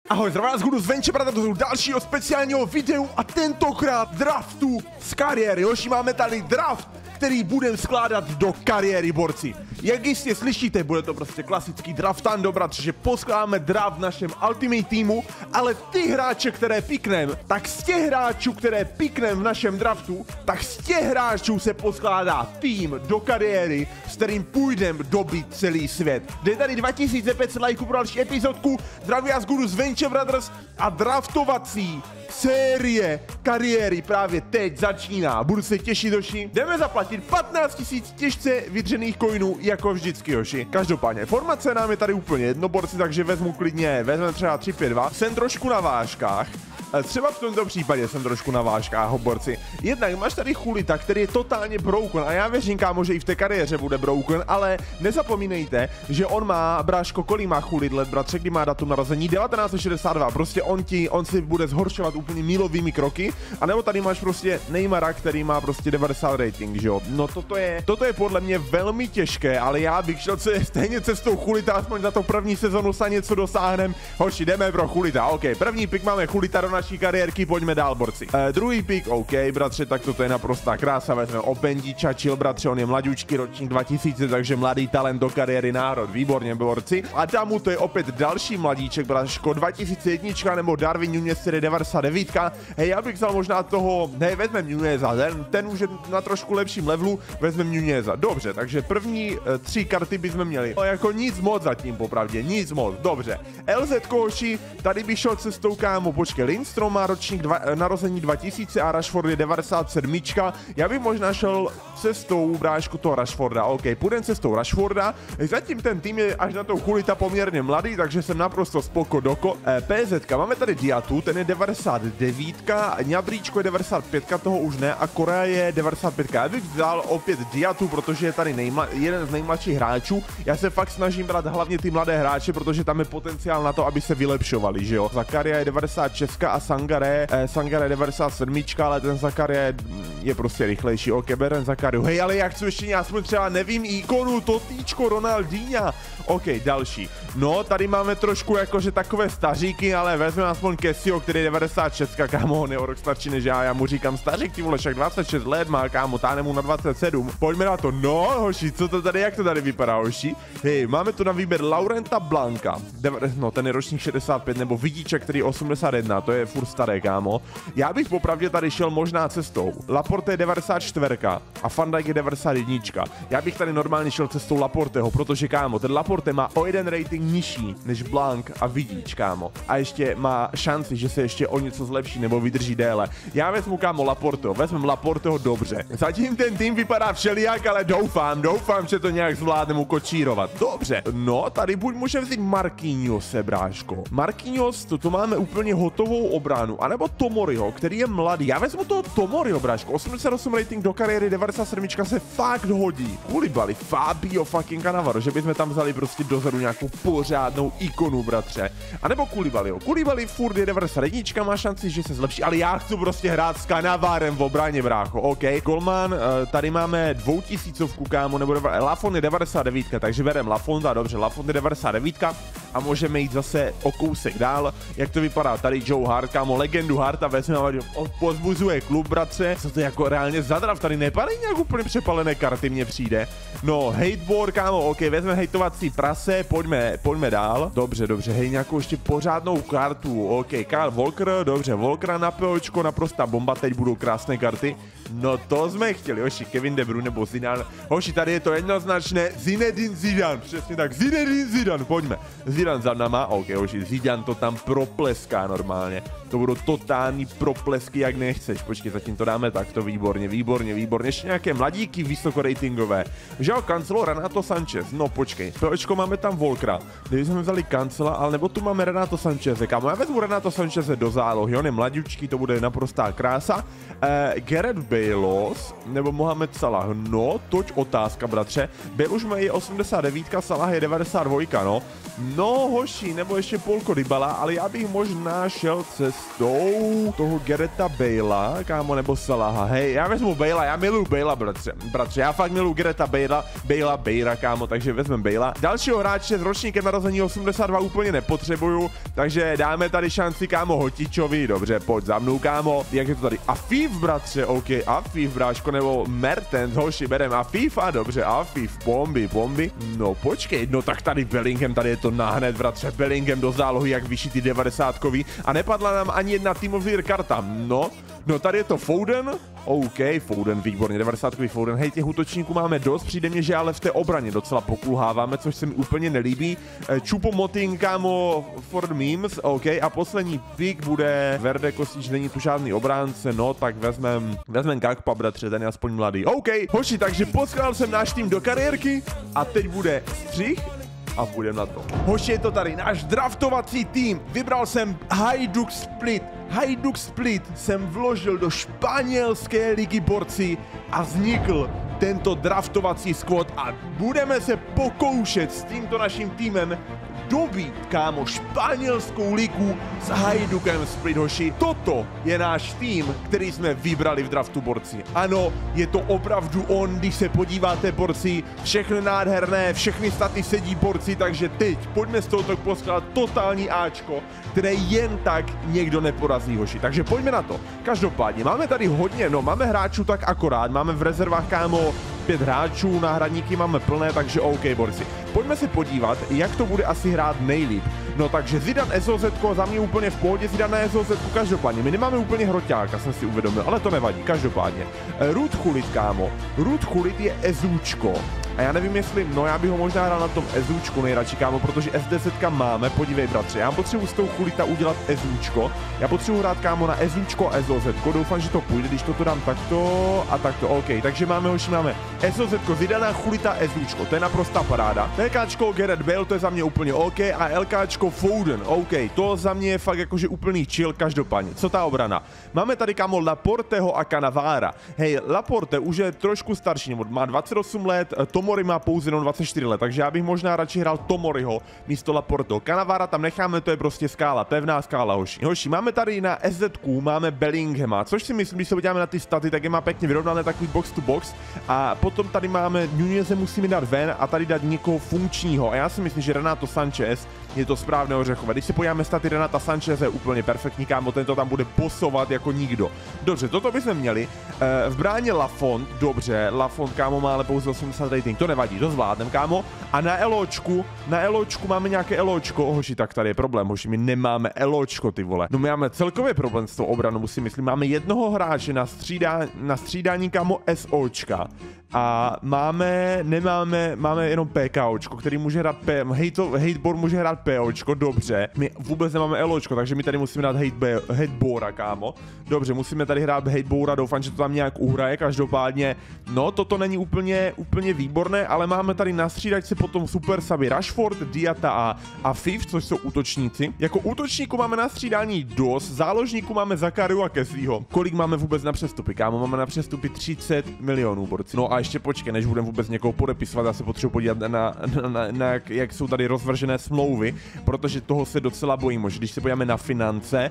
Ahoj, zdravím vás, Gudu zvenče, do dalšího speciálního videu a tentokrát draftu z kariéry. Hoši, máme tady draft, který budeme skládat do kariéry, borci. Jak jistě slyšíte, bude to prostě klasický draftando, bratře, poskládáme draft v našem Ultimate týmu, ale ty hráče, které pikneme, tak z těch hráčů, které pikneme v našem draftu, tak z těch hráčů se poskládá tým do kariéry, s kterým půjdeme dobít celý svět. Jde tady 2500 lajků pro další epizodku, zdraví vás, Gudu z Venture Brothers a draftovací série kariéry právě teď začíná. Budu se těšit, hoši. Jdeme zaplatit 15 000 těžce vydřených coinů, jako vždycky, hoši. Každopádně, formace nám je tady úplně jedno, borci, takže vezmu třeba 3-5-2. Jsem trošku na vážkách. Třeba v tomto případě jsem trošku na vážkách, borci. Jednak máš tady Chulita, který je totálně broken a já věřím, kámo, že i v té kariéře bude broken, ale nezapomínejte, že on má, bráško, kolik má Chulit let, bratře, kdy má datum narození? 1962, prostě on si bude zhoršovat úplně milovými kroky, anebo tady máš prostě Neymara, který má prostě 90 rating, že jo? No toto je podle mě velmi těžké, ale já bych šel stejně cestou Chulita, aspoň za to první sezonu se něco dosáhnem. Hoši, jdeme pro Chulita, ok, první pick máme Chulita do naší kariérky, pojďme dál, borci. Druhý pick, ok, bratře, tak toto je naprostá krása, vezmeme Opendi Čačil, bratře, on je mladoučký, ročník 2000, takže mladý talent do kariéry národ, výborně, borci. A tam mu to je opět další mladíček, bratřko, 2001 nebo Darwin Núñez 99. Hej, já bych vzal možná toho, hej, vezmeme Núñeza, ten už je na trošku lepším levelu, vezmeme Núñeza. Dobře, takže první 3 karty bychom měli. No, jako nic moc zatím, popravdě, nic moc, dobře. LZ Koši, tady bych šel cestou, kámo, počkej, Lindstrom má ročník narození 2000 a Rashford je 97. Já bych možná šel cestou, brášku, toho Rashforda, ok, půjdem cestou Rashforda, zatím ten tým je až na tou Chulita poměrně mladý, takže jsem naprosto spoko doko. PZ, máme tady Diatu, ten je 99, Ňabríčko je 95, toho už ne, a Korea je 95. Já bych vzal opět Diatu, protože je tady jeden z nejmladších hráčů. Já se fakt snažím brát hlavně ty mladé hráče, protože tam je potenciál na to, aby se vylepšovali, že jo. Zakaria je 96 a Sangare 97, ale ten Zakaria je prostě rychlejší. Ok, berem Zakariu. Hej, ale jak chci ještě aspoň třeba, nevím, ikonu, Totíčko, Ronaldinha. Ok, další. No, tady máme trošku jakože takové staříky, ale vezmeme aspoň Kessio, který je 96, kámo, on je o rok starší než já mu říkám stařík, ty vole, však 26 let má, kámo, táhne mu na 27. Pojďme na to, no, hoši, co to tady, jak to tady vypadá, hoši? Hej, máme tu na výběr Laurenta Blanka, no, ten je ročník 65, nebo Vidíček, který je 81, to je furt staré, kámo. Já bych popravdě tady šel možná cestou. Laporte je 94 a Van Dijk je 91. Já bych tady normálně šel cestou Laporteho, protože, kámo, ten Laporte má o jeden rating nižší než Blank a Vidíč, kámo. A ještě má šanci, že se ještě o něco zlepší nebo vydrží déle. Já vezmu, kámo, Laporteho, vezmem Laporteho dobře. Zatím ten tým vypadá všelijak, ale doufám, že to nějak zvládneme ukočírovat. Dobře, no, tady buď může vzít Marquinhose, bráško. Marquinhos, to máme úplně hotovou obranu, anebo Tomoriho, který je mladý. Já vezmu toho Tomoriho, bráško, 88 rating do kariéry, 97 se fakt hodí. Koulibaly, Fabio fucking Cannavaro, že bychom tam vzali prostě dozadu nějakou pořádnou ikonu, bratře. A nebo Koulibalyho. Koulibaly furt je 91, má šanci, že se zlepší, ale já chci prostě hrát s Cannavarem v obraně, brácho. OK. Golman, tady máme 2000, kámo, nebo Lafon je 99, takže berem Lafonda, dobře, Lafon je 99 a můžeme jít zase o kousek dál. Jak to vypadá? Tady Joe Hart, kámo, legendu Harta vezmeme, pozbuzuje klub, bratře. Co to jako reálně za draft? Tady nepadají nějak úplně přepalené karty, mně přijde. No, hateboard, kámo, ok, vezme hejtovací prase, pojďme dál. Dobře, hej, nějakou ještě pořádnou kartu, ok, Kyle Walker, dobře, Walkera na POčko, naprostá bomba, teď budou krásné karty. No to jsme chtěli, hoši, Kevin De Bruyne nebo Zidane. Hoši, tady je to jednoznačné, Zinedine Zidane, přesně tak, Zinedine Zidane, pojďme. Zidane za náma, ok, hoši, Zidane to tam propleská normálně. To budou totální proplesky, jak nechceš. Počkej, zatím to dáme takto, výborně. Ještě nějaké mladíky vysokoratingové. Žao Cancelo, Renato Sanchez. No počkej, POčko máme tam Volkra. Kdyby jsme vzali Cancela, ale nebo tu máme Renato Sancheze. Kámo, já vezmu Renato Sancheze do zálohy, on je mladíčký, to bude naprostá krása. Gareth Bale, nebo Mohamed Salah. No, toť otázka, bratře. Bale už má je 89, Salah je 92, no. No, No, hoši, nebo ještě Polko Dybala, ale já bych možná šel cestou toho Gareta Bale'a, kámo, nebo Salaha. Hej, já vezmu Bale'a, já miluju Bale'a, bratře, já fakt miluju Gareta Bale'a, kámo, takže vezmeme Bale'a. Dalšího hráče s ročníkem narození 82 úplně nepotřebuju, takže dáme tady šanci, kámo, Hotičovi, dobře, pojď za mnou, kámo, jak je to tady, Afif, bratře, OK, Afif, bráško, nebo Mertens, hoši, berem Afif, a dobře, Afif, bomby, no počkej, no tak tady Bellingham, tady je to nahned, bratře, Bellingham do zálohy, jak vyšší ty 90kový a nepadla nám ani jedna Team of the Year karta, no tady je to Foden, OK, Foden, výborně, 90kový Foden, hej, těch útočníků máme dost, přijde mně, že ale v té obraně docela pokulháváme, což se mi úplně nelíbí, Choupo-Moting, kámo, for memes, OK, a poslední pick bude Verde Kostic, není tu žádný obránce, no tak vezmem Gakpa, bratře, ten je aspoň mladý, OK, hoši, takže poskládal jsem náš tým do kariérky a teď bude střih a půjdem na to. Hoši, je to tady náš draftovací tým. Vybral jsem Hajduk Split. Hajduk Split jsem vložil do španělské ligy, borci, a vznikl tento draftovací squad a budeme se pokoušet s tímto naším týmem dobít, kámo, španělskou ligu s Hajdukem Split, hoši. Toto je náš tým, který jsme vybrali v draftu, borci. Ano, je to opravdu on, když se podíváte, borci, všechny nádherné, všechny staty sedí, borci, takže teď pojďme z tohoto poskládat totální Ačko, které jen tak někdo neporazí, hoši. Takže pojďme na to. Každopádně, máme tady hodně, no, máme hráčů tak akorát, máme v rezervách, kámo, 5 hráčů, náhradníky máme plné, takže OK, borci. Pojďme se podívat, jak to bude asi hrát nejlíp. No takže Zidane SOZ za mě úplně v pohodě, Zidane SOZ každopádně. My nemáme úplně hroťáka, jsem si uvědomil, ale to nevadí, každopádně. Ruud Gullit, kámo. Ruud Gullit je SUčko. A já nevím, jestli, no já bych ho možná hrál na tom SUčku nejradši, kámo, protože SD10 máme, podívej, bratře, já potřebuji z toho Gullita udělat SUčko, já potřebuji hrát, kámo, na SUčko a SOZko, doufám, že to půjde, když to dám takto a takto, OK, takže máme, hoši, máme SOZko, Zidana, Gullita, SUčko, to je naprostá paráda, LKčko, Gareth Bale, to je za mě úplně OK, a LKčko, Foden, OK, to za mě je fakt jakože úplný chill, každopádně, co ta obrana, máme tady, kámo, Laporteho a Cannavara, hej, Laporte už je trošku starší, nebo má 28 let, Tomori má pouze jenom 24 let, takže já bych možná radši hrál Tomoriho místo Laporteho. Cannavara tam necháme, to je prostě skála, pevná skála, hoši. Hoši, máme tady na SZku, máme Bellinghama, což si myslím, když se podíváme na ty staty, tak je má pěkně vyrovnané, takový box to box. A potom tady máme Nuneze, musíme dát ven a tady dát někoho funkčního. A já si myslím, že Renato Sanchez je to správné ořechové. Když se podíváme staty Renata Sancheze, je úplně perfektní, kámo, tento tam bude posovat jako nikdo. Dobře, toto bychom měli. V bráně Lafont, dobře, Lafont, kámo, má ale pouze 80 rating, to nevadí, to zvládnem, kámo. A na Eločku máme nějaké Eločko, hoši, tak tady je problém, hoši, my nemáme Eločko, ty vole. No my máme celkově problém s tou obranou, si myslím, máme jednoho hráče na střídání, kámo, SOčka. A máme jenom PKOčko, který může hrát Hatebor může hrát POčko, dobře. My vůbec nemáme Eločko, takže my tady musíme dát Hatebora, kámo. Dobře, musíme tady hrát Hatebora, doufám, že to tam nějak uhraje, každopádně. No, toto není úplně výborné, ale máme tady na střídačce potom super savy Rashford, Diata a Fif, což jsou útočníci. Jako útočníku máme na střídání dost, záložníku máme Zakariu a Kesliho. Kolik máme vůbec na přestupy, kámo? Máme na přestupy 30 milionů, borci. No a ještě počkej, než budeme vůbec někoho podepisovat, já se potřebuji podívat na jak jsou tady rozvržené smlouvy, protože toho se docela bojím, že když se podíváme na finance,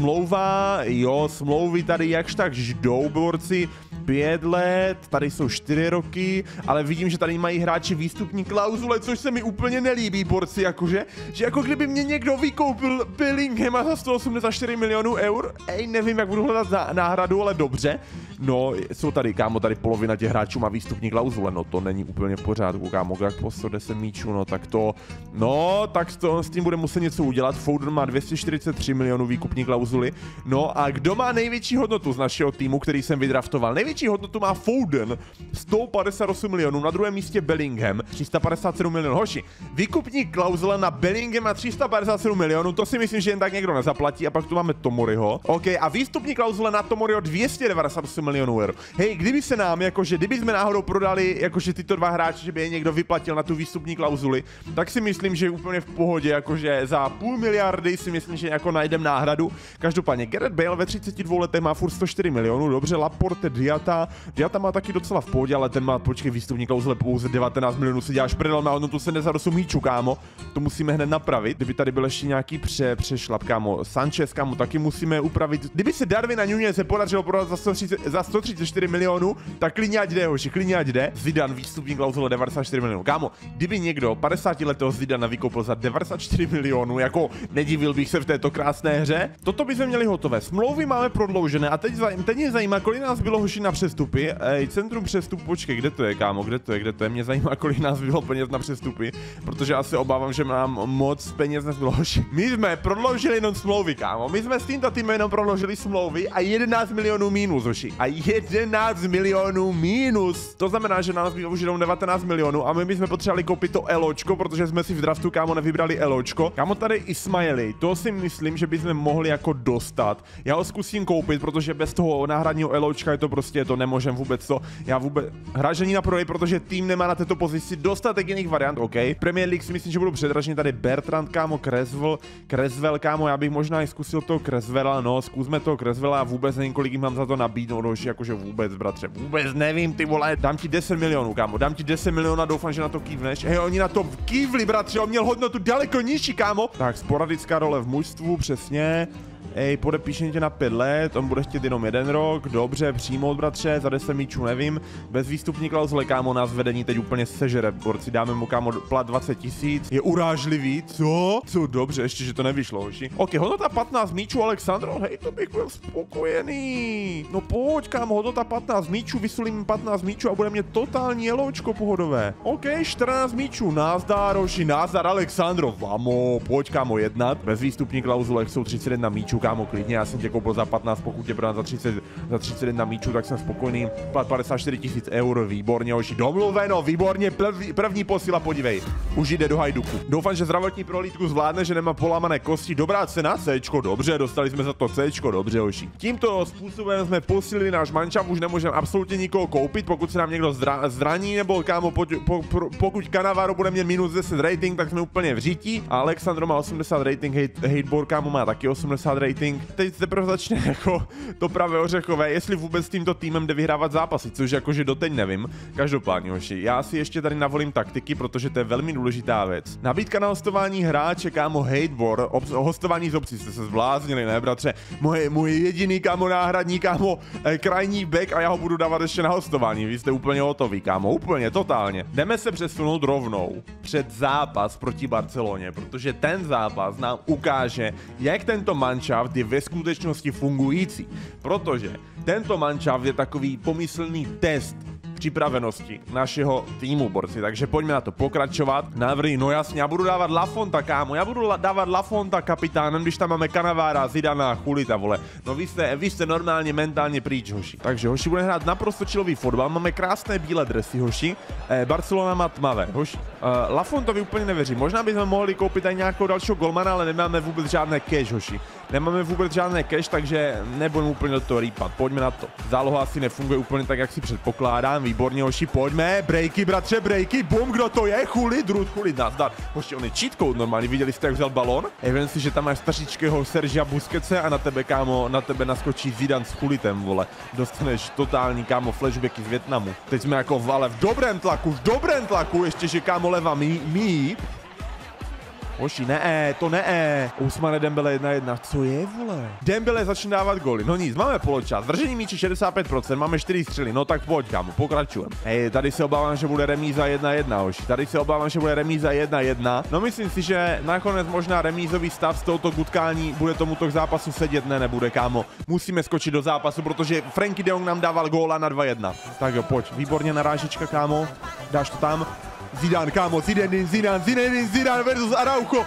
smlouvy tady jakž tak jdou, borci, 5 let, tady jsou 4 roky, ale vidím, že tady mají hráči výstupní klauzule, což se mi úplně nelíbí, borci, jakože, že jako kdyby mě někdo vykoupil Bellinghama za 184 milionů eur, nevím, jak budu hledat náhradu, ale dobře, no, jsou tady, kámo, tady polovina těch hráčů má výstupní klauzule, no to není úplně v pořádku, kámo, jak po 110 míčů, no tak to, s tím bude muset něco udělat. Foden má 243 milionů výkupní klauzuly, no a kdo má největší hodnotu z našeho týmu, který jsem vydraftoval? Největší hodnotu má Foden, 158 milionů, na druhém místě Bellingham, 357 milionů, hoši, výkupní klauzule na Bellingham 357 milionů, to si myslím, že jen tak někdo nezaplatí, a pak tu máme Tomoriho, OK, a výstupní klauzule na Tomoriho 298 milionů eur. Hej, kdyby se nám, jakože, kdyby jsme náhodou prodali, jakože tyto dva hráče, že by je někdo vyplatil na tu výstupní klauzuli, tak si myslím, že je úplně v pohodě, jakože za půl miliardy si myslím, že jako najdem náhradu. Každopádně Gareth Bale ve 32 letech má furt 104 milionů, dobře, Laporte, Diata Diata má taky docela v pohodě, ale ten má, počkej, výstupní klauzule pouze 19 milionů, si děláš prdel, má hodnotu 78 míčů, kámo. To musíme hned napravit. Kdyby tady byl ještě nějaký přešlap, kámo. Sanchez, kámo, taky musíme upravit. Kdyby se Darwina Núñez se podařilo prodat za 134 milionů, tak klidně ať jde, hoši, klidně ať jde. Zidane, výstupní klauzule 94 milionů. Kámo, kdyby někdo 50letého Zidana vykoupil za 94 milionů, jako nedivil bych se v této krásné hře. Toto bychom měli hotové. Smlouvy máme prodloužené a teď mě zajímá, kolik nás bylo, hoši, na přestupy. Centrum přestupu, počkej, kde to je, kámo, kde to je? Mě zajímá, kolik nás bylo peněz na přestupy, protože já se obávám, že nám moc peněz nezbylo, hoši. My jsme prodloužili jenom smlouvy, kámo. My jsme s tímto týmem jenom prodloužili smlouvy a 11 milionů mínus, hoši. A 11 milionů mínus. To znamená, že nás bylo už jenom 19 milionů a my bychom potřebovali koupit to eločko, protože jsme si v draftu, kámo, nevybrali eločko. Kámo, tady Ismaili, to si myslím, že bychom mohli jako dostat. Já ho zkusím koupit, protože bez toho náhradního eločka je to prostě, to nemůžem vůbec to. Já vůbec hražení na prodej, protože tým nemá na této pozici dostatek jiných variant, OK. Premier League si myslím, že budou předražení, tady Bertrand, kámo, Creswell, kámo, já bych možná i zkusil toho Creswella, no, zkusme toho Creswella, a vůbec nevím, kolik jim mám za to nabídnout, už jakože vůbec, bratře, vůbec nevím, ty vole, dám ti 10 milionů, kámo, dám ti 10 milionů a doufám, že na to kývneš. Hej, oni na to kývli, bratře, on měl hodnotu daleko nižší, kámo. Tak, sporadická role v mužstvu, přesně. Ej, podepíšem tě na 5 let, on bude chtít jenom 1 rok, dobře, přijmout, bratře, za 10 míčů nevím, bez výstupní klauzule, kámo, nás vedení teď úplně sežere, borci, dáme mu, kámo, plat 20 000, je urážlivý, co? Co, dobře, ještě, že to nevyšlo, hoši. Ok, hodnota 15 míčů, Alexandro, hej, to bych byl spokojený. No pojď, kámo, hodnota 15 míčů, vysulím 15 míčů a bude mě totální jeloučko pohodové. Ok, 14 míčů, nazdar, hoši, nazdar, Alexandro, vamo, pojď, kámo, jednat, bez výstupní klauzule, jsou 31 míčů, kámo, klidně, já jsem tě koupil za 15, pokud tě prodám za 31 míčů, tak jsem spokojený. Plat 54 000 eur, výborně, hoši, domluveno, výborně, první posila, podívej, už jde do Hajduku. Doufám, že zdravotní prohlídku zvládne, že nemá polámané kosti, dobrá cena, Cčko, dobře, dostali jsme za to Cčko, dobře, hoši. Tímto způsobem jsme posílili náš mančav, už nemůžeme absolutně nikoho koupit, pokud se nám někdo zraní, nebo kámo, pokud Cannavaro bude mít minus 10 rating, tak jsme úplně v řítí. A Alexandro má 80 rating, Hateboard, kámo, má taky 80 rating. Teď teprve začne jako to pravé ořechové, jestli vůbec s tímto týmem jde vyhrávat zápasy, což jakože doteď nevím. Každopádně, hoši, já si ještě tady navolím taktiky, protože to je velmi důležitá věc. Nabídka na hostování hráče, kámo, Hateboard, hostování z obcí, jste se zvláznili, ne, bratře? Můj jediný, kámo, náhradní, kámo, krajní back a já ho budu dávat ještě na hostování. Vy jste úplně hotoví, kámo, úplně, totálně. Jdeme se přesunout rovnou před zápas proti Barceloně, protože ten zápas nám ukáže, jak tento mančaft je ve skutečnosti fungující, protože tento mančaft je takový pomyslný test připravenosti našeho týmu, borci, takže pojďme na to pokračovat. Návrhy, no jasně, já budu dávat Lafonta, kámo, já budu dávat Lafonta kapitánem, když tam máme Cannavara, Zidana, Chulita, vole. No vy jste normálně mentálně pryč, hoši. Takže hoši bude hrát naprosto chillový fotbal, máme krásné bílé dresy, hoši. Barcelona má tmavé, hoši. Lafontovi úplně nevěřím, možná bychom mohli koupit i nějakého dalšího golmana, ale nemáme vůbec žádné cash, hoši. Nemáme vůbec žádné cash, takže nebudeme úplně do toho rýpat, pojďme na to. Záloha asi nefunguje úplně tak, jak si předpokládám, výborně, hoši, pojďme, breaky, bratře, breaky, bum, kdo to je, Chulit, Chulit, nazdar. Hoši, on je cheat code normálně, viděli jste, jak vzal balón? Vem si, že tam máš stařičkého Sergia Busquetse a na tebe, kámo, na tebe naskočí Zidane s Chulitem, vole. Dostaneš totální, kámo, flashbacky z Vietnamu. Teď jsme jako v dobrém tlaku, ještě, že, kámo, leva mí. Hoši, to ne. Ousmane Dembele 1-1. Co je, vole? Dembele začne dávat góly. No nic, máme poločas. Držení míče 65%, máme 4 střely. No tak pojď, kámo, pokračujeme. Tady se obávám, že bude remíza 1-1, hoši. Tady se obávám, že bude remíza 1-1. No myslím si, že nakonec možná remízový stav z tohoto gutkání bude tomuto zápasu sedět, nebude, kámo. Musíme skočit do zápasu, protože Frankie de Jong nám dával góla na 2-1. Tak jo, pojď. Výborně narážička, kámo. Dáš to tam. Zidane, kámo, Zinedine Zidane versus Araujo.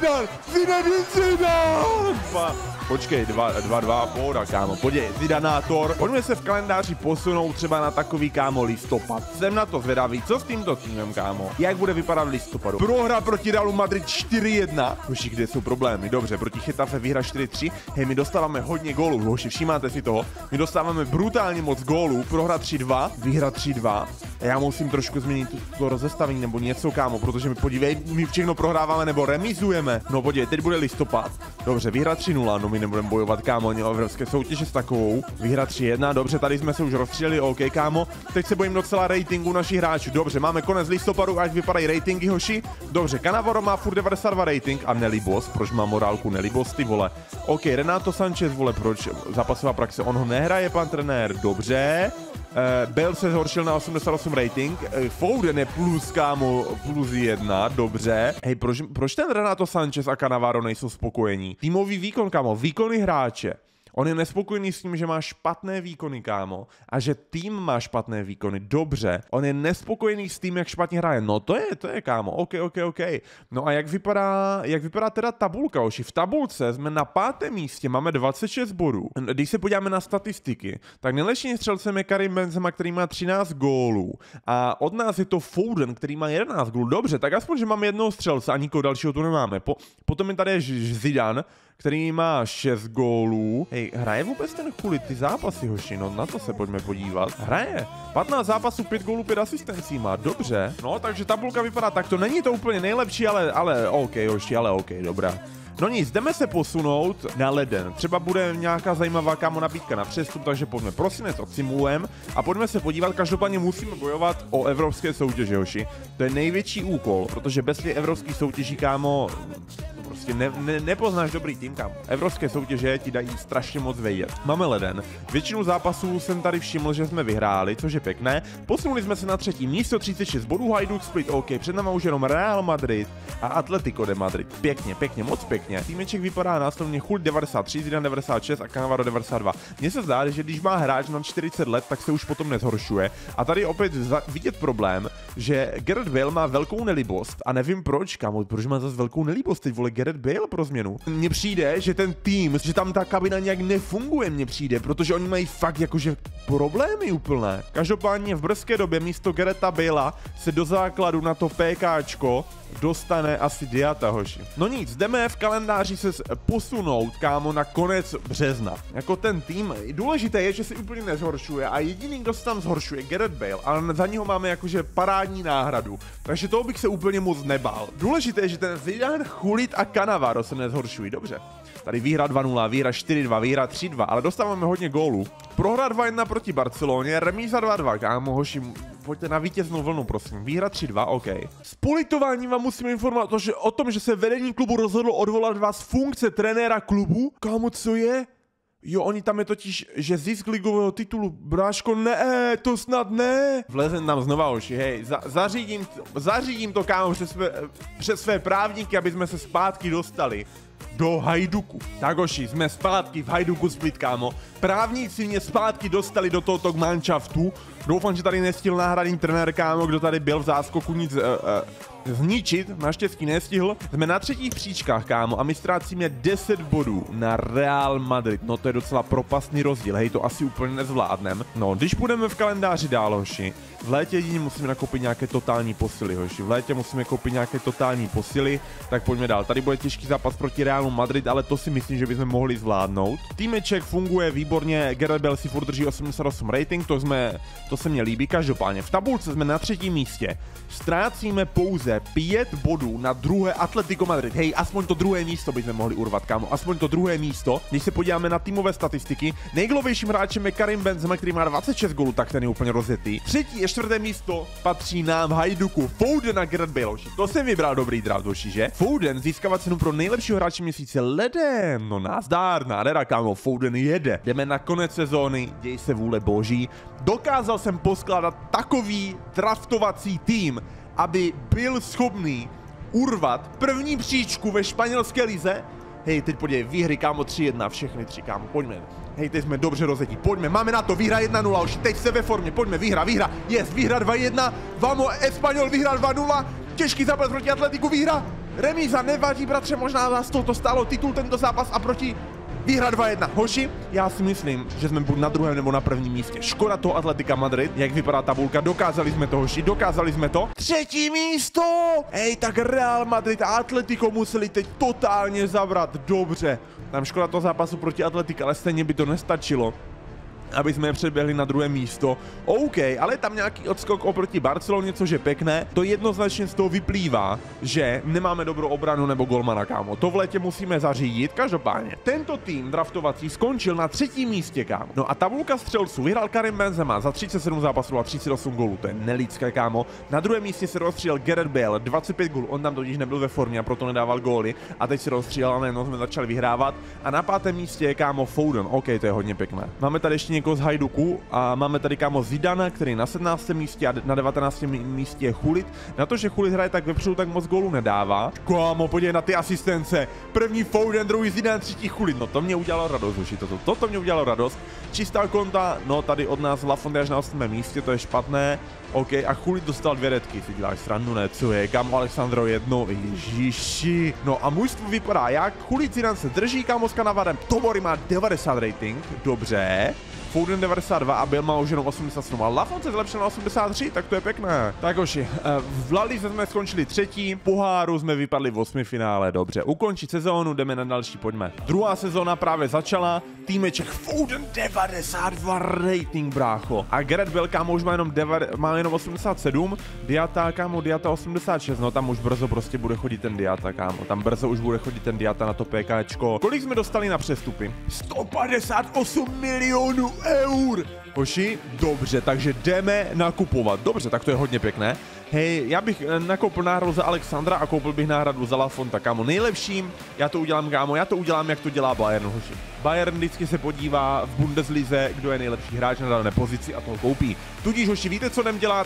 Zidane! Počkej, 2-2, pohoda, kámo, podívej, Zidanátor. Pojďme se v kalendáři posunout třeba na takový, kámo, listopad. Jsem na to zvědavý, co s tímto týmem, kámo? Jak bude vypadat v listopadu? Prohra proti Realu Madrid 4-1. Hoši, kde jsou problémy? Dobře, proti Getafe výhra 4-3. Hej, my dostáváme hodně gólů, hoši, všímáte si toho? My dostáváme brutálně moc gólů, prohra 3-2, výhra 3-2. Já musím trošku změnit to rozestavení nebo něco, kámo, protože my všechno prohráváme nebo remizujeme. No podívej, teď bude listopad. Dobře, vyhrát 3-0, no my nebudeme bojovat, kámo, ani o evropské soutěže s takovou. Vyhrát 3-1, dobře, tady jsme se už rozstřelili, OK, kámo. Teď se bojím docela ratingu našich hráčů. Dobře, máme konec listopadu, ať vypadají ratingy, hoši. Dobře, Cannavaro má furt 92 rating a Nelibos, proč má morálku Nelibos, ty vole. OK, Renato Sanchez, vole, proč zápasová praxe, on ho nehraje, pan trenér, dobře. Bale se zhoršil na 88 rating, Foden je plus, kámo, plus 1, dobře. Hej, proč ten Renato Sanchez a Cannavaro nejsou spokojení? Týmový výkon, kámo, výkony hráče. On je nespokojený s tím, že má špatné výkony, kámo, a že tým má špatné výkony, dobře. On je nespokojený s tím, jak špatně hraje, no to je, kámo, OK. No a jak vypadá teda tabulka, oši? V tabulce jsme na 5. místě, máme 26 bodů. Když se podíváme na statistiky, tak nejlepším střelcem je Karim Benzema, který má 13 gólů. A od nás je to Foden, který má 11 gólů, dobře, tak aspoň, že máme jednoho střelce a nikoho dalšího tu nemáme. Potom je tady Zidane, který má 6 gólů. Hej, hraje vůbec ten Chuli ty zápasy, hoši, no na to se pojďme podívat. Hraje. 15 zápasů, 5 gólů, 5 asistencí má, dobře. No, takže tabulka vypadá takto, není to úplně nejlepší, ale OK, hoši, ale OK, dobrá. No nic, jdeme se posunout na leden. Třeba bude nějaká zajímavá, kámo, nabídka na přestup, takže pojďme prosinec odsimulujeme a pojďme se podívat. Každopádně musíme bojovat o evropské soutěže, hoši. To je největší úkol, protože bez těch evropských soutěží, kámo, prostě nepoznáš dobrý tým, kámo. Evropské soutěže ti dají strašně moc vědět. Máme leden. Většinu zápasů jsem tady všiml, že jsme vyhráli, což je pěkné. Posunuli jsme se na 3. místo, 36 bodů, Hajduk Split, OK. Před náma už jenom Real Madrid a Atletico de Madrid. Pěkně, moc pěkně. Týmeček vypadá následně Chul 93, Zidane 96 a Cannavaro 92. Mně se zdá, že když má hráč na 40 let, tak se už potom nezhoršuje. A tady opět vidět problém, že Gareth Bale má velkou nelibost a nevím proč, kámo, proč má zase velkou nelibost, teď vole Gareth Bale pro změnu. Mně přijde, že ten tým, že tam ta kabina nějak nefunguje, mně přijde, protože oni mají fakt jakože problémy úplné. Každopádně v brzké době místo Garetha Balea se do základu na to PKčko dostane asi Diata, hoši. No nic, jdeme v kalendáři se posunout, kámo, na konec března. Jako ten tým, důležité je, že se úplně nezhoršuje a jediný, kdo se tam zhoršuje, Gareth Bale, ale za něho máme jakože parádní náhradu. Takže toho bych se úplně moc nebál. Důležité je, že ten Zidane, Chulit a Cannavaro se nezhoršují, dobře. Tady výhra 2-0, výhra 4-2, výhra 3-2, ale dostáváme hodně gólů. Prohra 2-1 proti Barceloně, remíza 2-2, kámo, hoši, pojďte na vítěznou vlnu, prosím. Výhra 3-2, OK. S politováním vám musím informovat o tom, že se vedení klubu rozhodlo odvolat vás z funkce trenéra klubu. Kámo, co je? Jo, oni tam je totiž, že zisk ligového titulu, bráško, ne, to snad ne. Vlezem tam znova, oši, hej, zařídím to, kámo, přes své právníky, aby jsme se zpátky dostali do Hajduku. Tak, oši, jsme zpátky v Hajduku Split, kámo. Právníci mě zpátky dostali do tohoto manšaftu. Doufám, že tady nestihl náhradní trenér, kámo, kdo tady byl v záskoku nic zničit, naštěstí nestihl. Jsme na 3. příčkách, kámo, a my ztrácíme 10 bodů na Real Madrid. No to je docela propastný rozdíl, hej, to asi úplně nezvládnem. No, když půjdeme v kalendáři dál, hoši, v létě jedině musíme nakoupit nějaké totální posily, hoši. V létě musíme koupit nějaké totální posily, tak pojďme dál. Tady bude těžký zápas proti Realu Madrid, ale to si myslím, že bychom mohli zvládnout. Týmeček funguje výborně, Gareth Bale si furt drží 88 rating, to se mně líbí. Každopádně v tabulce jsme na 3. místě. Ztrácíme pouze 5 bodů na druhé Atletico Madrid. Hej, aspoň to druhé místo bychom mohli urvat, kámo. Aspoň to druhé místo. Když se podíváme na týmové statistiky, nejglovějším hráčem je Karim Benzema, který má 26 gólů, tak ten je úplně rozjetý. 3. a 4. místo patří nám Hajduku. Foden a Gareth Bale. To jsem vybral dobrý draft, hoši, že? Foden získává cenu pro nejlepšího hráče měsíce ledem. No nazdár, nádhera, kámo. Foden jede. Jdeme na konec sezóny, děj se vůle boží. Dokázal jsem poskládat takový draftovací tým, aby byl schopný urvat první příčku ve španělské lize. Hej, teď podívej, výhry, kámo, 3-1, všechny 3, kámo, pojďme. Hej, teď jsme dobře rozjetí, pojďme, máme na to, výhra 1-0, už teď se ve formě, pojďme, výhra, yes, výhra 2-1, vamo, Espanyol, výhra 2-0, těžký zápas proti Atletiku, výhra, remíza, nevadí, bratře, možná nás to stálo titul tento zápas a proti výhra 2-1. Hoši, já si myslím, že jsme buď na druhém nebo na prvním místě. Škoda toho Atletika Madrid, jak vypadá tabulka, dokázali jsme to, hoši, dokázali jsme to. 3. místo! Ej, tak Real Madrid a Atletico museli teď totálně zabrat, dobře. Tam škoda toho zápasu proti Atletika, ale stejně by to nestačilo. aby jsme je předběhli na druhé místo. OK, ale tam nějaký odskok oproti Barceloně, což je pěkné. To jednoznačně z toho vyplývá, že nemáme dobrou obranu nebo golmana, kámo. To v létě musíme zařídit. Každopádně, tento tým draftovací skončil na 3. místě, kámo. No a tabulka střelců vyhrál Karim Benzema za 37 zápasů a 38 gólů. To je nelidské, kámo. Na druhém místě se rozstřílel Gareth Bale, 25 gólů. On tam totiž nebyl ve formě a proto nedával góly. A teď se rozstřílel, ale jsme začali vyhrávat. A na 5. místě je, kámo, Foden. OK, to je hodně pěkné. Máme tady ještě někoho z Hajduku a máme tady, kámo, Zidana, který na 17. místě a na 19. místě je Chulit. Na to, že Chulit hraje tak vepředu, tak moc gólů nedává. Kámo, podívej na ty asistence. První Foden, druhý Zidane, třetí Chulit. No to mě udělalo radost, už toto mě udělalo radost. Čistá konta, no tady od nás Lafond až na 8. místě, to je špatné. OK, a Chulit dostal 2 redky, si děláš srandu, ne, co je, kámo, Alexandro 1, ježiši. No a mužstvo vypadá jak, Chulit Zidane se drží, kámo, s Cannavárem, Tomori má 90 rating, dobře. Foden 92 a Bale má už jenom 87, ale Lafond se zlepšil na 83, tak to je pěkné. Tak hoši, v La Lize jsme skončili 3., poháru jsme vypadli v 8. finále, dobře. Ukončit sezónu, jdeme na další, pojďme. Druhá sezóna právě začala, týmeček Foden 92 rating, brácho. A Gareth Bale, kámo, už má jenom 87, Diata, kámo, Diata 86, no tam už brzo prostě bude chodit ten Diata, kámo, tam brzo už bude chodit ten Diata na to PKčko. Kolik jsme dostali na přestupy? 158 milionů eur. Hoši, dobře, takže jdeme nakupovat. Dobře, tak to je hodně pěkné. Hej, já bych nakoupil náhradu za Alexandra a koupil bych náhradu za Lafonta, kámo. Nejlepším, já to udělám, kámo, já to udělám, jak to dělá Bayern, hoši. Bayern vždycky se podívá v Bundeslize, kdo je nejlepší hráč na dané pozici a toho koupí. Tudíž, hoši, víte, co jdem dělat?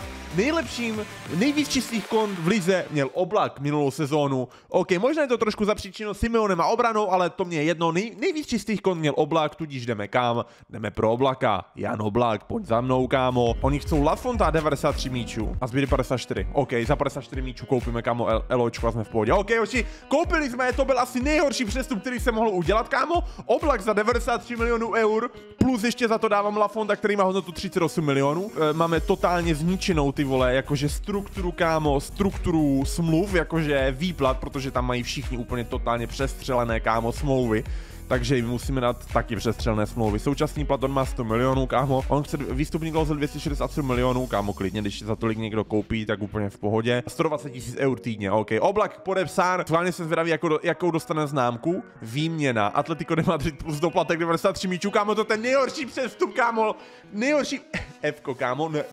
Nejvíc čistých kont v lize měl Oblak minulou sezónu. OK, možná je to trošku zapříčeno Simeonem a obranou, ale to mě je jedno. Nejvíc čistých kont měl Oblak, tudíž jdeme kam? Jdeme pro Oblaka. Jan Oblak, pojď za mnou, kámo. Oni chcou Lafonta 93 míčů a zbyde 54. OK, za 54 míčů koupíme, kámo, Eločko a jsme v pohodě. OK, hoši, koupili jsme, to byl asi nejhorší přestup, který se mohl udělat, kámo. Oblak za 93 milionů eur, plus ještě za to dávám Lafonta, který má hodnotu 38 milionů. Máme totálně zničenou, ty vole, jakože strukturu, kámo, strukturu smluv, jakože výplat, protože tam mají všichni úplně totálně přestřelené, kámo, smlouvy. Takže jim musíme dát taky přestřelné smlouvy. Současný plat on má 100 milionů, kámo. On chce výstupní klauzel 267 milionů, kámo, klidně, když za tolik někdo koupí, tak úplně v pohodě. 120 000 eur týdně, OK. Oblak podepsán, schválně se zvědaví, jakou dostane známku. Výměna, Atletico de Madrid plus doplatek 93 míčů, kámo, to ten nejhorší přestup, kámo. Nejhorší Fko, kámo, ne,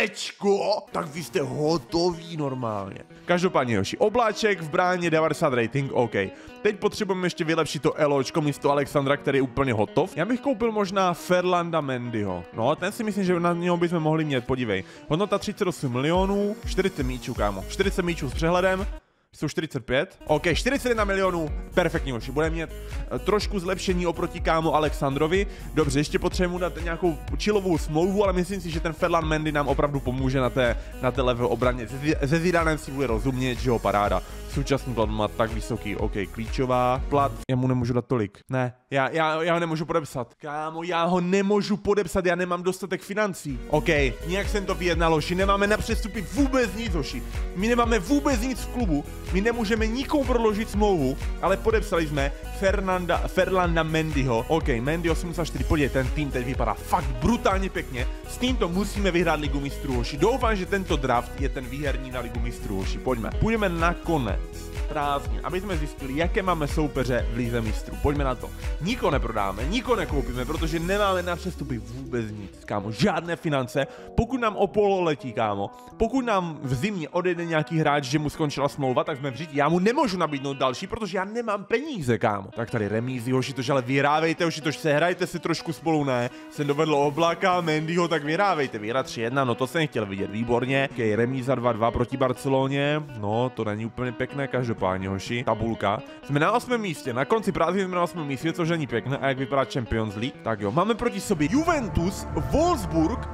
Bčko. Tak vy jste hotoví normálně. Každopádně, hoši, Obláček v bráně 90 rating, OK. Teď potřebujeme ještě vylepšit to Eločko místo Alexandra, který je úplně hotov. Já bych koupil možná Ferlanda Mendyho. No, ten si myslím, že na něho bychom mohli mít, podívej. Hodnota 38 milionů, 40 míčů, kámo. 40 míčů s přehledem. Jsou 45. OK, 41 milionů. Perfektní, hoši. Budeme mít trošku zlepšení oproti, kámo, Alexandrovi. Dobře, ještě potřebujeme dát nějakou chillovou smlouvu, ale myslím si, že ten Ferland Mendy nám opravdu pomůže na té levé obraně. Se Zidanem si bude rozumět, že jo, paráda. Současný plat má tak vysoký, OK, klíčová plat. Já mu nemůžu dát tolik. Ne, já ho nemůžu podepsat. Kámo, já ho nemůžu podepsat, já nemám dostatek financí. OK, nějak jsem to vyjednal, hoši, nemáme na přestupy vůbec nic, hoši. My nemáme vůbec nic v klubu, my nemůžeme nikomu prodloužit smlouvu, ale podepsali jsme Ferlanda Mendyho. OK, Mendy 84, podívej, ten tým teď vypadá fakt brutálně pěkně. S tímto musíme vyhrát Ligu mistrů, hoši. Doufám, že tento draft je ten výherní na Ligu mistrů, hoši. Pojďme. Půjdeme nakonec prázdně, aby jsme zjistili, jaké máme soupeře v Lize mistrů. Pojďme na to. Nikoho neprodáme, nikoho nekoupíme, protože nemáme na přestupy vůbec nic, kámo. Žádné finance. Pokud nám o pololetí, kámo, pokud nám v zimě odejde nějaký hráč, že mu skončila smlouva, tak jsme v říti. Já mu nemůžu nabídnout další, protože já nemám peníze, kámo. Tak tady remízy, hoši, tož ale vyhrávejte, hoši, tož sehrajte si trošku spolu, ne? Jsem dovedl Oblaka, Mendyho, tak vyhrávejte. Vyhra 3-1, no to jsem chtěl vidět, výborně. OK, remíza 2-2 proti Barceloně. No, to není úplně pěkné, každopádně, hoši. Tabulka. Jsme na 8. místě, na konci prázdnin jsme na 8. místě, což není pěkné. A jak vypadá Champions League? Tak jo, máme proti sobě Juventus, Wolfsburg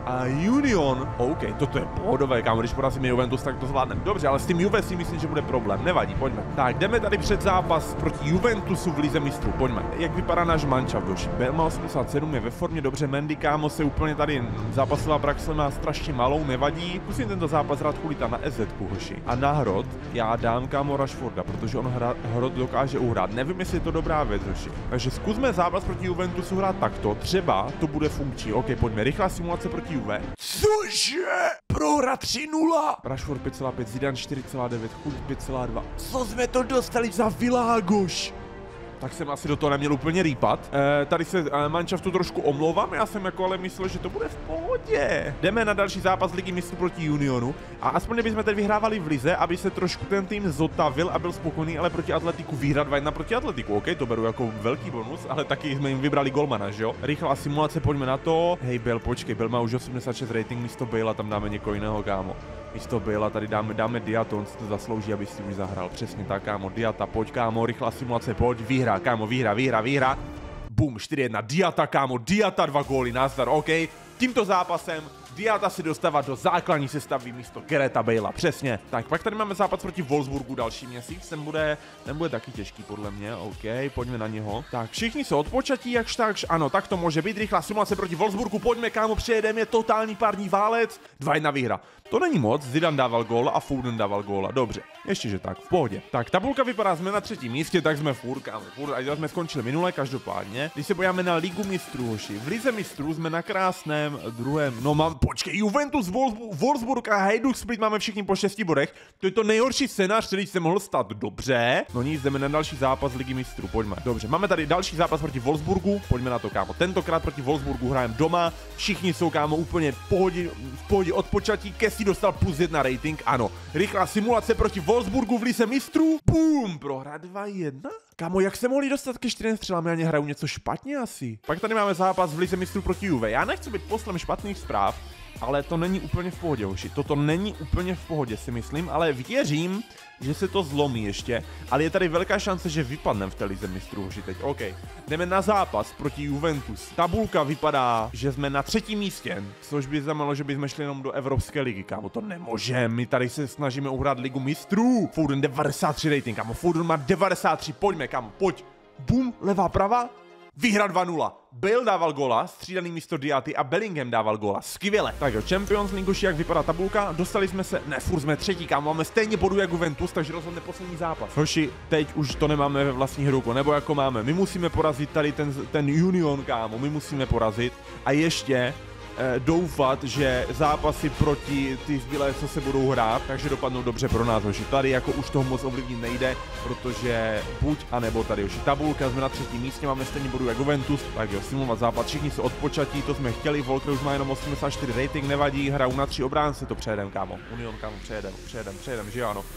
a Union. OK, toto je pohodové, kámo, když porazíme Juventus, tak to zvládneme. Dobře, ale s tím Juve si myslím, že bude problém. Nevadí, pojďme. Tak, jdeme tady před zápas proti Juventusu v lize mistrů. Pojďme. Jak vypadá náš manšaft? Belma 87 je ve formě, dobře, Mendy, kámo, se úplně tady zápasová praxe má strašně malou, nevadí. Musím tento zápas hrát kvůli na EZ-ku, hoši. A na Hrod já dám, kámo, Rashforda, protože on Hrod dokáže uhrát. Nevím, jestli je to dobrá věc, hoši. Takže zkusme zápas proti Juventusu hrát takto. Třeba to bude funkční. OK, pojďme. Rychlá simulace proti Juve. Cože? Prohra 3-0. Rashford 5,5, Zidane 4,9, Chudík 5,2. Co jsme to dostali za Világoš? Tak jsem asi do toho neměl úplně rýpat. Tady se manšaftu trošku omlouvám, já jsem jako ale myslel, že to bude v pohodě. Jdeme na další zápas Ligy mistrů proti Unionu a aspoň bychom teď vyhrávali v lize, aby se trošku ten tým zotavil a byl spokojený, ale proti Atletiku výhrat 2-1 proti Atletiku. OK, to beru jako velký bonus, ale taky jsme jim vybrali golmana, že jo? Rychlá simulace, pojďme na to. Hej, Bale, počkej, Bale má už 86 rating, místo Bale tam dáme někoho jiného, kámo. Místo Bale tady dáme Diata, on si to zaslouží, aby si už zahrál. Přesně tak, kámo, Diata, pojď, kámo, rychlá simulace, pojď, výhra, kámo, výhra. Bum, 4-1, Diata, kámo, Diata 2 góly, nazdar, OK. Tímto zápasem Diata si dostává do základní sestavy místo Gareta Bale'a, přesně. Tak, pak tady máme zápas proti Wolfsburgu další měsíc, ten bude taky těžký podle mě, OK, pojďme na něho. Tak, všichni jsou odpočatí, jakž takž, ano, tak to může být, rychlá simulace proti Wolfsburgu, pojďme, kámo, přejedeme, totální pární válec, 2-1 výhra. To není moc, Zidane dával gól a Foden dával góla, dobře, ještě že tak, v pohodě. Tak, tabulka vypadá, jsme na 3. místě, tak jsme furt, kámo, ať jsme skončili minule, každopádně. Když se podíváme na Ligu mistrů, hoši, v Lize mistrů jsme na krásném druhém, no počkej, Juventus, Wolfsburg a Hajduk Split máme všichni po 6 bodech. To je to nejhorší scénář, který se mohl stát, dobře. No nic, jdeme na další zápas Ligy mistrů, pojďme. Dobře, máme tady další zápas proti Wolfsburgu, pojďme na to, kámo. Tentokrát proti Wolfsburgu hrajeme doma, všichni jsou, kámo, úplně v pohodě odpočatí. Kessie dostal +1 rating, ano. Rychlá simulace proti Wolfsburgu v Lize mistrů, boom, prohra 2-1. Kámo, jak se mohli dostat ke 4 střelám, já hraju něco špatně asi. Pak tady máme zápas v Lize mistrů proti Juve. Já nechci být poslem špatných zpráv, ale to není úplně v pohodě, hoši. Toto není úplně v pohodě, si myslím, ale věřím, že se to zlomí ještě. Ale je tady velká šance, že vypadneme v té Lize mistrů, hoši, teď. OK. Jdeme na zápas proti Juventus. Tabulka vypadá, že jsme na 3. místě, což by znamenalo, že bychom šli jenom do Evropské ligy, kámo. To nemůžeme. My tady se snažíme uhrát Ligu mistrů. Foden 93 rating, kámo. Foden má 93. Pojďme, kámo, pojď. Bum, levá, prava. Výhra 2-0. Bale dával góla, střídaný místo Diaty a Bellingham dával góla. Skvěle. Tak jo, Champions League, jak vypadá tabulka? Dostali jsme se, ne, furt jsme 3, kámo, máme stejně bodů jak Juventus, takže rozhodne poslední zápas. Hoši, teď už to nemáme ve vlastních rukou, nebo jako máme. My musíme porazit tady ten Union, kámo, my musíme porazit a ještě doufat, že zápasy proti ty zbylé, co se budou hrát, takže dopadnou dobře pro nás, hoši. Tady jako už toho moc ovlivnit nejde, protože buď a nebo tady, hoši. Tabulka, jsme na 3. místě, máme stejně bodů jak Juventus, tak jo, simulovat zápas, všichni jsou odpočatí, to jsme chtěli, Volker už má jenom 84 rating, nevadí, hrajou na 3 obránce, to přejedem, kámo. Union, kámo, přejedem, že jo, ano.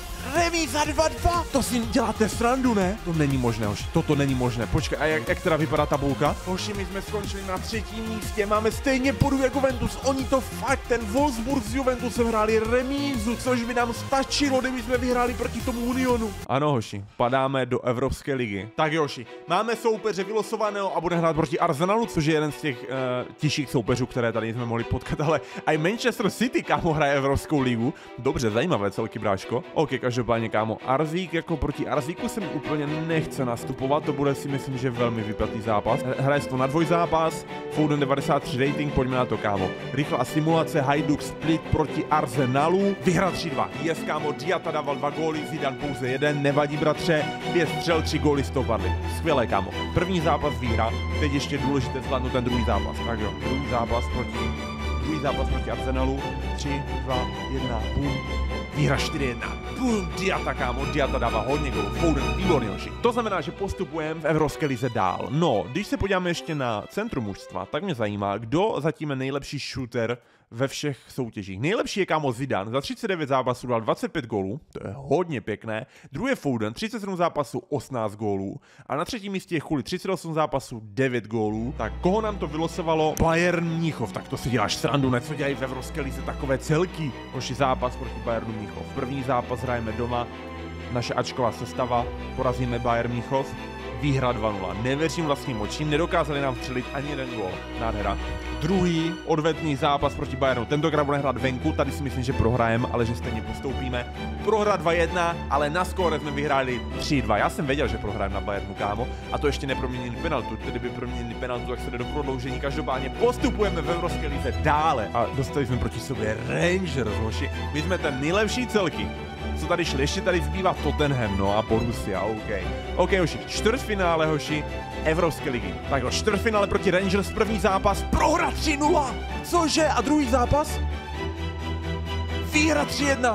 Remíza 2-2, to si děláte srandu, ne? To není možné, hoši, toto není možné. Počkej, a jak teda vypadá tabulka? Hoši, my jsme skončili na 3. místě, máme stejně bodů jako Juventus, oni to fakt, ten Wolfsburg s Juventusem hráli remízu, což by nám stačilo, kdyby jsme vyhráli proti tomu Unionu. Ano, hoši, padáme do Evropské ligy. Tak hoši, máme soupeře vylosovaného a bude hrát proti Arsenalu, což je jeden z těch těžších soupeřů, které tady jsme mohli potkat, ale i Manchester City, kámo, hraje Evropskou ligu. Dobře, zajímavé celky, bráško. OK, každopádně, kámo, Arzík, jako proti Arzíku se mi úplně nechce nastupovat, to bude si myslím, že velmi vypjatý zápas. Hraje se to na dvojzápas, Foden 93 rating, pojďme na to, kámo. Rychlá simulace, Hajduk Split proti Arsenalu, vyhra 3-2. Yes, kámo, Diata dával 2 góly, Zidane pouze 1, nevadí, bratře, 5 střel, 3 góly z toho padly. Skvělé, kámo. První zápas výhra, teď ještě důležité zvládnout ten druhý zápas. Tak jo, druhý zápas proti Arsenalu, 3, 2, 1, bum. Výhra 4-1. Bum, Diata, kámo, Diata dává hodně gólů. Foden, výborný, hoši. To znamená, že postupujeme v Evropské lize dál. No, když se podíváme ještě na centrum mužstva, tak mě zajímá, kdo zatím je nejlepší shooter ve všech soutěžích. Nejlepší je, kámo, Zidane, za 39 zápasů dal 25 gólů, to je hodně pěkné. Druhý je Foden, 37 zápasů, 18 gólů. A na 3. místě je Chuli, 38 zápasů, 9 gólů. Tak koho nám to vylosovalo? Bayern Mnichov, tak to si děláš srandu, ne? Co dělají v Evropské lize takové celky? Hoši, zápas proti Bayernu Mnichov. První zápas hrajeme doma, naše ačková sestava, porazíme Bayern Mnichov. výhra 2-0. Nevěřím vlastním očím, nedokázali nám vstřelit ani jeden gól. Nádhera. Druhý odvetný zápas proti Bayernu. Tentokrát budeme hrát venku, tady si myslím, že prohrajeme, ale že stejně postoupíme. Prohra 2-1, ale na skóre jsme vyhráli 3-2. Já jsem věděl, že prohrajeme na Bayernu, kámo. A to ještě neproměnili penaltu. Tedy by proměnili penaltu, tak se jde do prodloužení. Každopádně postupujeme v Evropské lize dále. A dostali jsme proti sobě Rangers, hoši. My jsme ten nejlepší celky. Co tady šli? Ještě tady zbývá Tottenham, no a Borussia, OK, hoši, čtvrtfinále, hoši, Evropské ligy. Tak jo, čtvrtfinále proti Rangers, první zápas, prohra 3-0, cože? A druhý zápas? Výhra 3-1.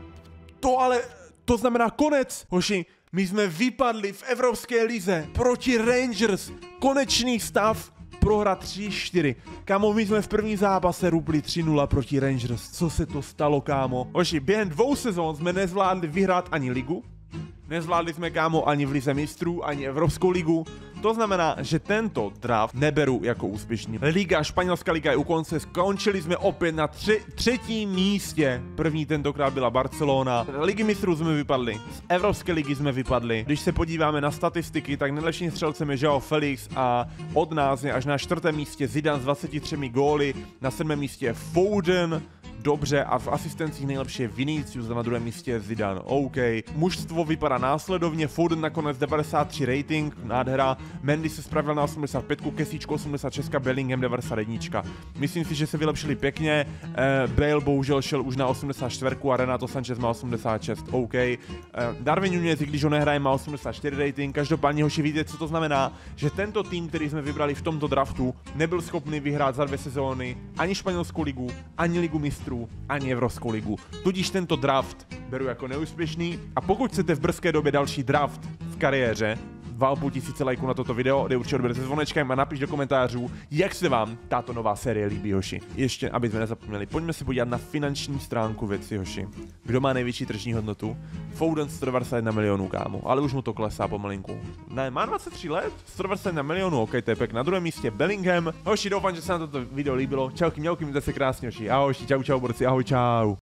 To znamená konec, hoši. My jsme vypadli v Evropské lize proti Rangers, konečný stav. Prohra 3-4. Kámo, my jsme v první zápase rupli 3-0 proti Rangers. Co se to stalo, kámo? Hoši, během 2 sezon jsme nezvládli vyhrát ani ligu. Nezvládli jsme, kámo, ani v lize mistrů, ani Evropskou ligu. To znamená, že tento draft neberu jako úspěšný. Liga, španělská liga je u konce, skončili jsme opět na třetím místě. První tentokrát byla Barcelona. Ligy mistrů jsme vypadli, z Evropské ligy jsme vypadli. Když se podíváme na statistiky, tak nejlepším střelcem je Joao Felix a od nás je až na 4. místě Zidane s 23 góly, na 7. místě je Foden. Dobře, a v asistencích nejlepší je Vinicius, na 2. místě je Zidane, OK. Mužstvo vypadá následovně, Foden nakonec 93 rating, nádhera, Mendy se spravil na 85, Kesíčko 86, Bellingham 91. Myslím si, že se vylepšili pěkně, Bale bohužel šel už na 84 a Renato Sanchez má 86, OK. Darwin Núñez, i když ho nehraje, má 84 rating, každopádně hoši víte, co to znamená, že tento tým, který jsme vybrali v tomto draftu, nebyl schopný vyhrát za 2 sezóny ani španělskou ligu, ani ligu mistrů, ani Evropskou ligu. Tudíž tento draft beru jako neúspěšný a pokud chcete v brzké době další draft v kariéře, 2500 lajků na toto video, dej určitě odběr se zvonečkem a napiš do komentářů, jak se vám tato nová série líbí, hoši. Ještě, aby jsme nezapomněli, pojďme se podívat na finanční stránku věci, hoši. Kdo má největší tržní hodnotu? Foden 191 milionů, kámo, ale už mu to klesá pomalinku. Ne, má 23 let? 191 milionů, OK, to je pěk. Na 2. místě Bellingham. Hoši, doufám, že se vám toto video líbilo. Čauky, mělky, mějte se krásně, hoši. Ahoj, čau, borci, ahoj, čau.